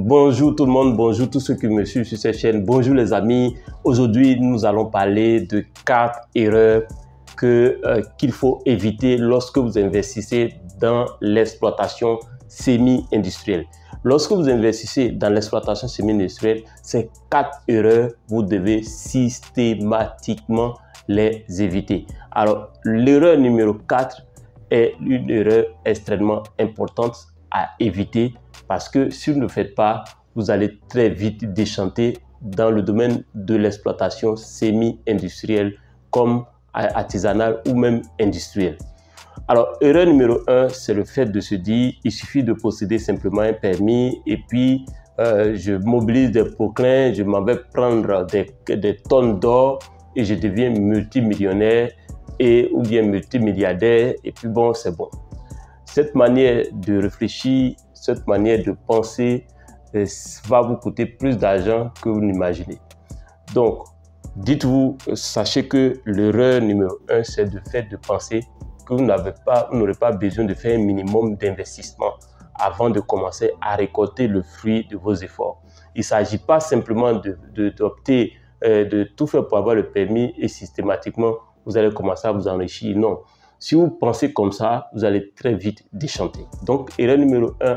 Bonjour tout le monde, bonjour tous ceux qui me suivent sur cette chaîne, bonjour les amis. Aujourd'hui, nous allons parler de 4 erreurs qu'il faut éviter lorsque vous investissez dans l'exploitation semi-industrielle. Lorsque vous investissez dans l'exploitation semi-industrielle, ces 4 erreurs, vous devez systématiquement les éviter. Alors, l'erreur numéro 4 est une erreur extrêmement importante à éviter parce que si vous ne le faites pas, vous allez très vite déchanter dans le domaine de l'exploitation semi-industrielle comme artisanale ou même industrielle. Alors, erreur numéro 1, c'est le fait de se dire il suffit de posséder simplement un permis et puis je mobilise des poquelins, je m'en vais prendre des tonnes d'or et je deviens multimillionnaire ou bien multimilliardaire et puis bon, c'est bon. Cette manière de réfléchir, cette manière de penser va vous coûter plus d'argent que vous n'imaginez. Donc, dites-vous, sachez que l'erreur numéro 1, c'est le fait de penser que vous n'aurez pas besoin de faire un minimum d'investissement avant de commencer à récolter le fruit de vos efforts. Il ne s'agit pas simplement d'opter, de tout faire pour avoir le permis et systématiquement, vous allez commencer à vous enrichir. Non. Si vous pensez comme ça, vous allez très vite déchanter. Donc, erreur numéro 1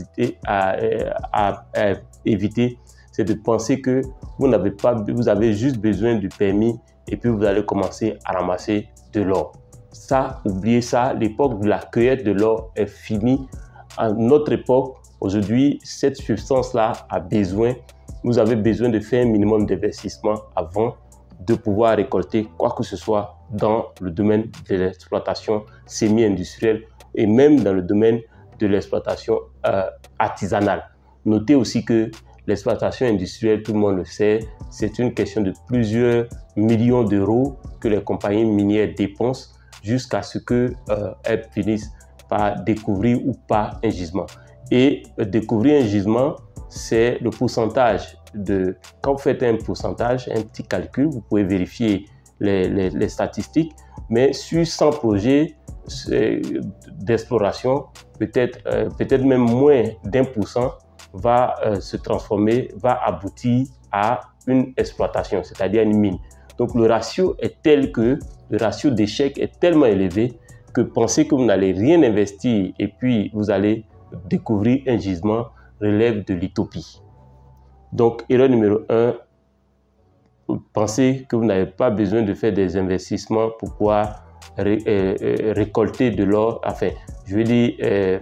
à éviter, c'est de penser que vous avez juste besoin du permis et puis vous allez commencer à ramasser de l'or. Ça, oubliez ça, l'époque de la cueillette de l'or est finie. À notre époque, aujourd'hui, cette substance-là vous avez besoin de faire un minimum d'investissement avant de pouvoir récolter quoi que ce soit dans le domaine de l'exploitation semi-industrielle et même dans le domaine de l'exploitation artisanale. Notez aussi que l'exploitation industrielle, tout le monde le sait, c'est une question de plusieurs millions d'euros que les compagnies minières dépensent jusqu'à ce qu'elles finissent par découvrir ou pas un gisement. Et découvrir un gisement, c'est le pourcentage quand vous faites un pourcentage, un petit calcul, vous pouvez vérifier les statistiques, mais sur 100 projets d'exploration, peut-être même moins d'1% va se transformer, va aboutir à une exploitation, c'est-à-dire une mine. Donc le ratio d'échec est tellement élevé que penser que vous n'allez rien investir et puis vous allez découvrir un gisement relève de l'utopie. Donc, erreur numéro 1, pensez que vous n'avez pas besoin de faire des investissements pour pouvoir récolter de l'or. Enfin, je veux dire,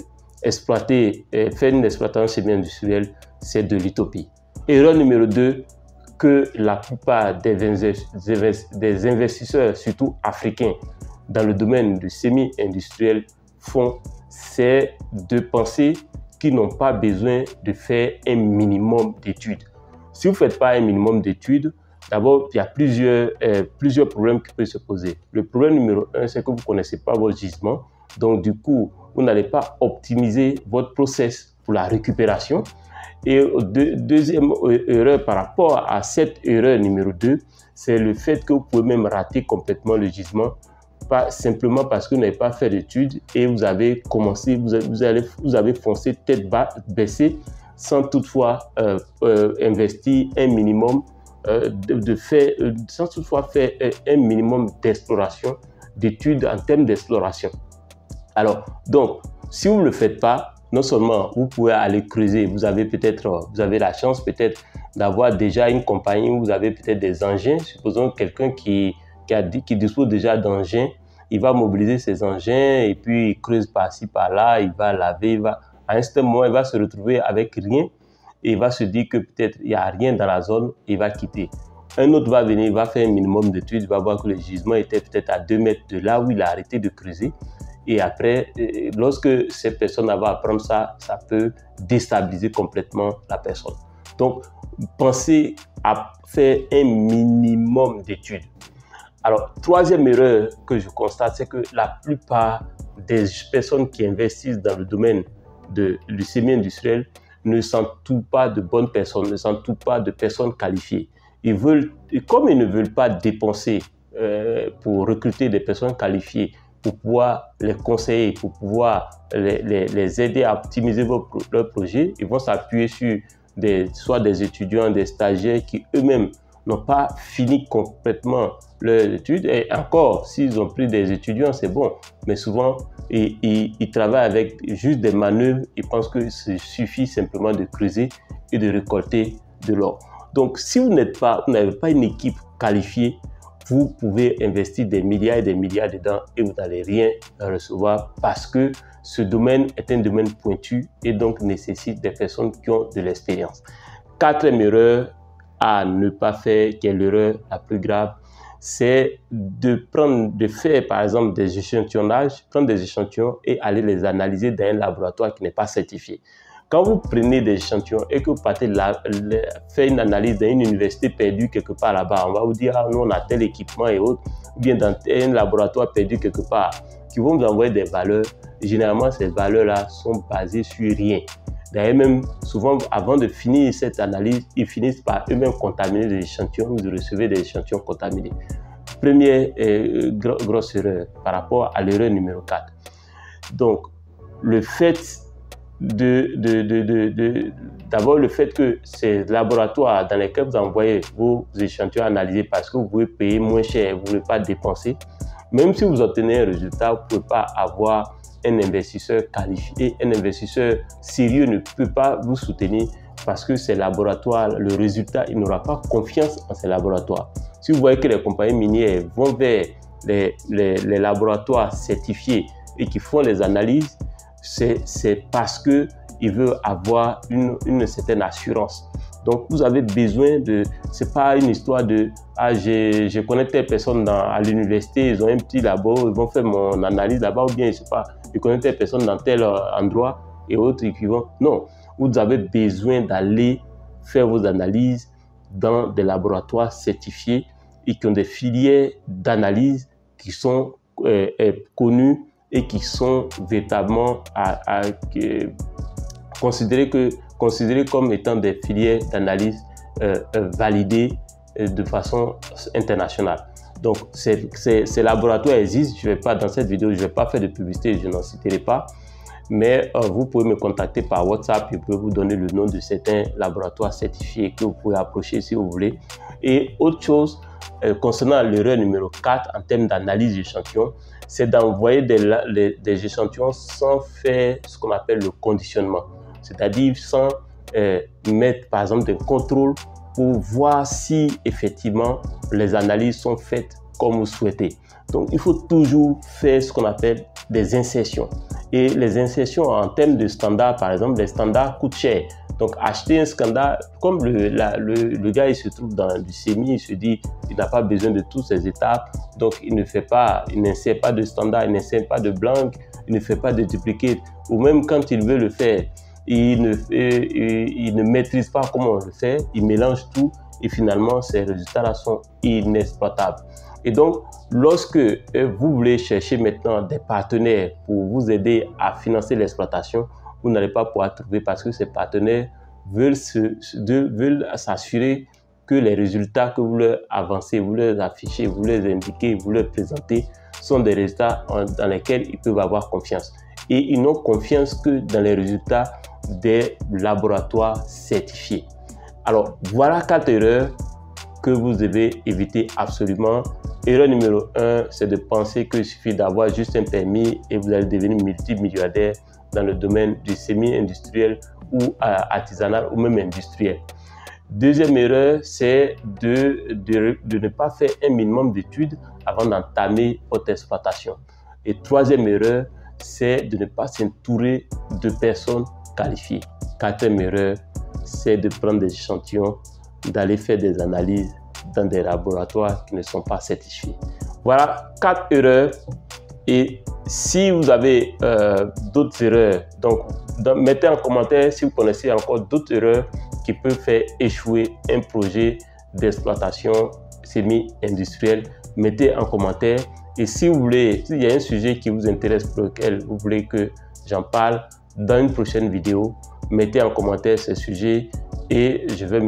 faire une exploitation semi-industrielle, c'est de l'utopie. Erreur numéro 2, que la plupart des investisseurs, surtout africains, dans le domaine du semi-industriel font, c'est de penser qu'ils n'ont pas besoin de faire un minimum d'études. Si vous ne faites pas un minimum d'études, d'abord, il y a plusieurs problèmes qui peuvent se poser. Le problème numéro 1, c'est que vous ne connaissez pas votre gisement. Donc, du coup, vous n'allez pas optimiser votre process pour la récupération. Et deuxième erreur par rapport à cette erreur numéro 2, c'est le fait que vous pouvez même rater complètement le gisement, pas simplement parce que vous n'avez pas fait d'études et vous avez commencé, vous avez foncé tête baissée sans toutefois investir un minimum sans toutefois faire un minimum d'exploration, d'études en termes d'exploration. Alors, donc, si vous ne le faites pas, non seulement vous pouvez aller creuser, vous avez la chance peut-être d'avoir déjà une compagnie où vous avez peut-être des engins. Supposons quelqu'un qui dispose déjà d'engins, il va mobiliser ses engins et puis il creuse par-ci, par-là, il va laver, à un certain moment, il va se retrouver avec rien et il va se dire que peut-être il n'y a rien dans la zone, il va quitter. Un autre va venir, il va faire un minimum d'études, il va voir que le gisement était peut-être à 2 mètres de là où il a arrêté de creuser. Et après, lorsque cette personne va apprendre ça, ça peut déstabiliser complètement la personne. Donc, pensez à faire un minimum d'études. Alors, troisième erreur que je constate, c'est que la plupart des personnes qui investissent dans le domaine du semi-industriel ne s'entourent pas de bonnes personnes, ne s'entourent pas de personnes qualifiées. Comme ils ne veulent pas dépenser pour recruter des personnes qualifiées, pour pouvoir les conseiller, pour pouvoir les aider à optimiser leur projet, ils vont s'appuyer sur soit des étudiants, des stagiaires qui eux-mêmes n'ont pas fini complètement leurs études. Et encore, s'ils ont pris des étudiants, c'est bon. Mais souvent, ils travaillent avec juste des manœuvres. Ils pensent que il suffit simplement de creuser et de récolter de l'or. Donc, si vous n'avez pas une équipe qualifiée, vous pouvez investir des milliards et des milliards dedans et vous n'allez rien recevoir parce que ce domaine est un domaine pointu et donc nécessite des personnes qui ont de l'expérience. Quatrième erreur à ne pas faire, qui est l'erreur la plus grave, c'est de faire par exemple des échantillonnages, prendre des échantillons et aller les analyser dans un laboratoire qui n'est pas certifié. Quand vous prenez des échantillons et que vous partez faire une analyse dans une université perdue quelque part là-bas, on va vous dire, ah, nous on a tel équipement et autres, ou bien dans un laboratoire perdu quelque part, qui vont vous envoyer des valeurs. Généralement, ces valeurs-là sont basées sur rien. D'ailleurs, même souvent, avant de finir cette analyse, ils finissent par eux-mêmes contaminer les échantillons, vous recevez des échantillons contaminés. Première grosse erreur par rapport à l'erreur numéro 4. Donc, le fait d'abord le fait que ces laboratoires dans lesquels vous envoyez vos échantillons analysés parce que vous pouvez payer moins cher, vous ne pouvez pas dépenser, même si vous obtenez un résultat, vous ne pouvez pas avoir un investisseur qualifié, un investisseur sérieux ne peut pas vous soutenir parce que ces laboratoires, le résultat, il n'aura pas confiance en ces laboratoires. Si vous voyez que les compagnies minières vont vers les laboratoires certifiés et qui font les analyses, c'est parce qu'ils veulent avoir une certaine assurance. Donc, vous avez besoin de... C'est pas une histoire de... Ah, je connais telle personne à l'université, ils ont un petit labo, ils vont faire mon analyse là-bas, ou bien, je sais pas, je connais telle personne dans tel endroit et autres qui vont... Non, vous avez besoin d'aller faire vos analyses dans des laboratoires certifiés et qui ont des filières d'analyse qui sont connues et qui sont véritablement considérées comme étant des filières d'analyse validées de façon internationale. Donc, ces laboratoires existent. Je vais pas, dans cette vidéo, je ne vais pas faire de publicité, je n'en citerai pas. Mais vous pouvez me contacter par WhatsApp, je peux vous donner le nom de certains laboratoires certifiés que vous pouvez approcher si vous voulez. Et autre chose, concernant l'erreur numéro 4 en termes d'analyse d'échantillons, c'est d'envoyer des échantillons sans faire ce qu'on appelle le conditionnement. C'est-à-dire sans mettre par exemple des contrôles pour voir si effectivement les analyses sont faites comme vous souhaitez. Donc il faut toujours faire ce qu'on appelle des insertions. Et les insertions en termes de standards, par exemple, les standards coûtent cher. Donc acheter un standard, comme le gars il se trouve dans du sémi, il se dit il n'a pas besoin de toutes ces étapes, donc il n'insère pas de standard, il n'insère pas de blanc, il ne fait pas de duplicate, ou même quand il veut le faire, il ne maîtrise pas comment on le fait, il mélange tout et finalement ces résultats-là sont inexploitables. Et donc, lorsque vous voulez chercher maintenant des partenaires pour vous aider à financer l'exploitation, vous n'allez pas pouvoir trouver parce que ces partenaires veulent s'assurer que les résultats que vous leur avancez, vous leur affichez, vous leur indiquez, vous leur présentez sont des résultats dans lesquels ils peuvent avoir confiance. Et ils n'ont confiance que dans les résultats des laboratoires certifiés. Alors, voilà 4 erreurs que vous devez éviter absolument. Erreur numéro 1, c'est de penser qu'il suffit d'avoir juste un permis et vous allez devenir multimilliardaire dans le domaine du semi-industriel ou artisanal ou même industriel. Deuxième erreur, c'est de ne pas faire un minimum d'études avant d'entamer votre exploitation. Et troisième erreur, c'est de ne pas s'entourer de personnes qualifiées. Quatrième erreur, c'est de prendre des échantillons, d'aller faire des analyses dans des laboratoires qui ne sont pas certifiés. Voilà 4 erreurs. Et si vous avez d'autres erreurs, donc mettez en commentaire si vous connaissez encore d'autres erreurs qui peuvent faire échouer un projet d'exploitation semi-industrielle. Mettez en commentaire. Et si vous voulez, s'il y a un sujet qui vous intéresse pour lequel vous voulez que j'en parle dans une prochaine vidéo, mettez en commentaire ce sujet et je vais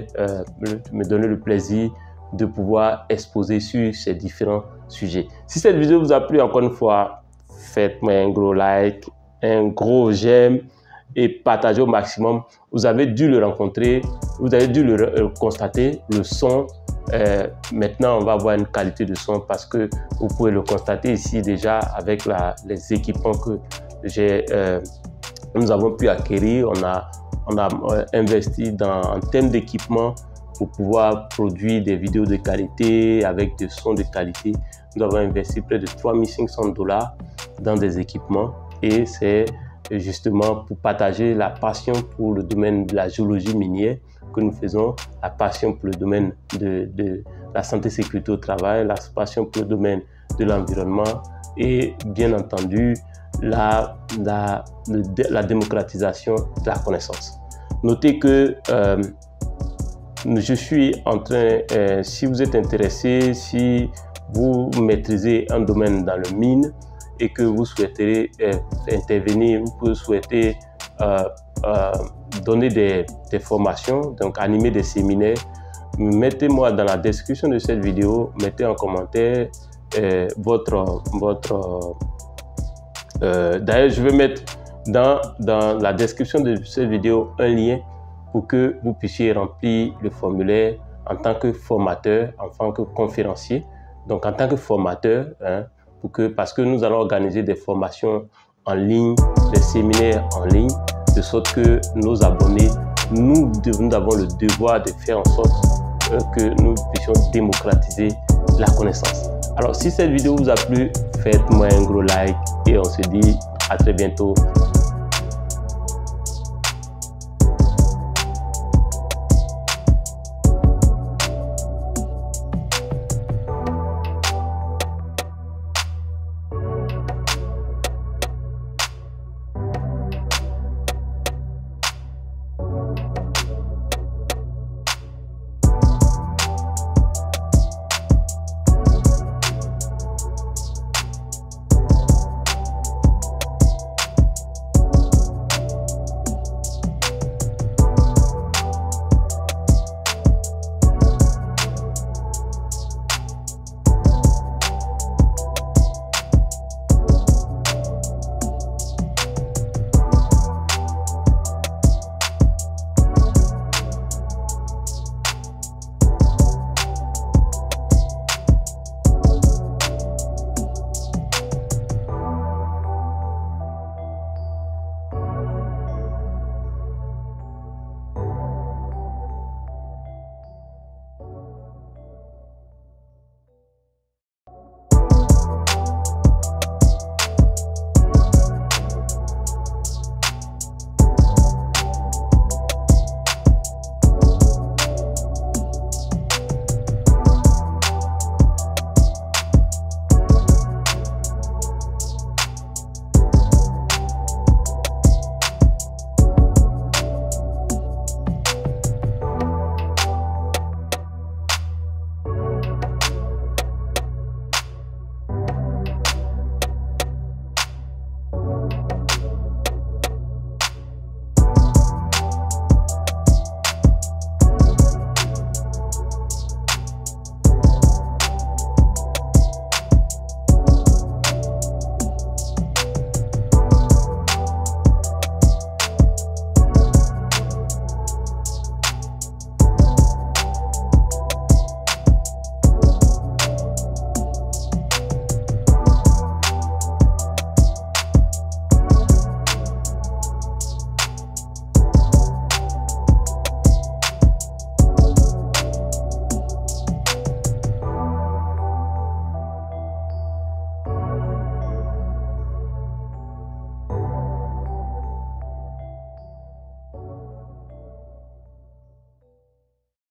me donner le plaisir de pouvoir exposer sur ces différents sujets. Si cette vidéo vous a plu, encore une fois, faites-moi un gros like, un gros j'aime et partagez au maximum. Vous avez dû le rencontrer, vous avez dû le constater, le son. Maintenant, on va avoir une qualité de son parce que vous pouvez le constater ici déjà avec les équipements que nous avons pu acquérir. On a investi en termes d'équipement pour pouvoir produire des vidéos de qualité avec des sons de qualité. Nous avons investi près de 3500 $ dans des équipements et c'est justement pour partager la passion pour le domaine de la géologie minière que nous faisons, la passion pour le domaine de la santé et sécurité au travail, la passion pour le domaine de l'environnement et bien entendu la démocratisation de la connaissance. Notez que je suis en train, si vous êtes intéressé, si vous maîtrisez un domaine dans le mine et que vous souhaitez intervenir, vous souhaitez donner des formations, donc animer des séminaires, mettez-moi dans la description de cette vidéo, mettez en commentaire d'ailleurs, je vais mettre dans la description de cette vidéo un lien pour que vous puissiez remplir le formulaire en tant que formateur, en tant que conférencier. Donc, en tant que formateur, parce que nous allons organiser des formations en ligne, des séminaires en ligne, de sorte que nos abonnés, nous avons le devoir de faire en sorte que nous puissions démocratiser la connaissance. Alors, si cette vidéo vous a plu, faites-moi un gros like et on se dit à très bientôt